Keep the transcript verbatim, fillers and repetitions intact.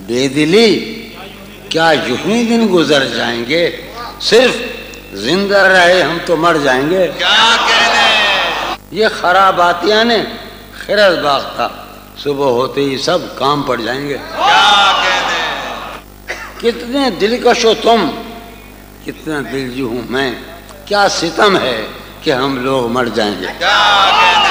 बेदिली, क्या यूं ही दिन गुजर जाएंगे? सिर्फ जिंदा रहे हम तो मर जाएंगे। क्या कहने? ये खराबातियां ने खिरस बाग था, सुबह होते ही सब काम पड़ जाएंगे। क्या कहने? कितने दिलकश हो तुम, कितना दिलजू हूं मैं, क्या सितम है कि हम लोग मर जाएंगे। क्या कहने?